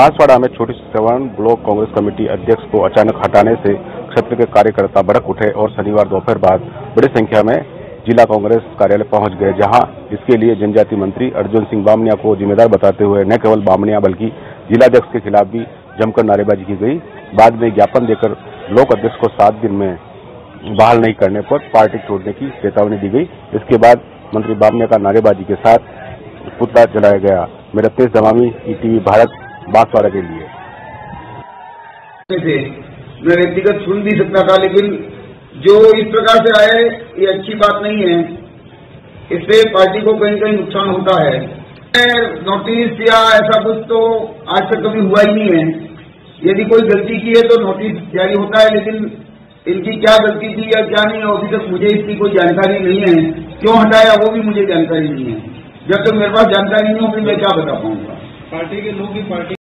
बांसवाड़ा में छोटी श्रवण block Congress committee अध्यक्ष को अचानक हटाने से क्षेत्र के कार्यकर्ता भड़क उठे और शनिवार दोपहर बाद बड़ी संख्या में जिला कांग्रेस कार्यालय पहुंच गए, जहां इसके लिए जनजाति मंत्री अर्जुन सिंह बामनिया को जिम्मेदार बताते हुए न केवल बामनिया बल्कि जिलाध्यक्ष के खिलाफ भी जमकर नारेबाजी की गई। बाद में ज्ञापन देकर ब्लॉक अध्यक्ष को 7 दिन में बहाल नहीं करने पर पार्टी छोड़ने की चेतावनी दी गई। इसके बाद मंत्री बामनिया का नारेबाजी के साथ पुतला जलाया गया। मेरा तेज दमामी ईटीवी भारत बांसवाड़ा के लिए। मैं व्यक्तिगत सुन भी सकता था, लेकिन जो इस प्रकार से आए ये अच्छी बात नहीं है। इससे पार्टी को कहीं कहीं नुकसान होता है। नोटिस या ऐसा कुछ तो आज तक कभी हुआ ही नहीं है। यदि कोई गलती की है तो नोटिस जारी होता है, लेकिन इनकी क्या गलती थी या क्या नहीं है अभी तक मुझे इसकी कोई जानकारी नहीं है। क्यों हटाया वो भी मुझे जानकारी नहीं है। जब तक मेरे पास जानकारी नहीं होगी मैं क्या बता पाऊंगा। पार्टी के लोग ही पार्टी